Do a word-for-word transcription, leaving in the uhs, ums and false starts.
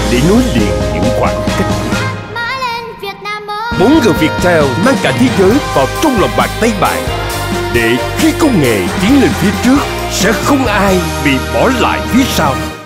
để nối liền những khoảng cách. bốn G Viettel mang cả thế giới vào trong lòng bàn tay bạn, để khi công nghệ tiến lên phía trước sẽ không ai bị bỏ lại phía sau.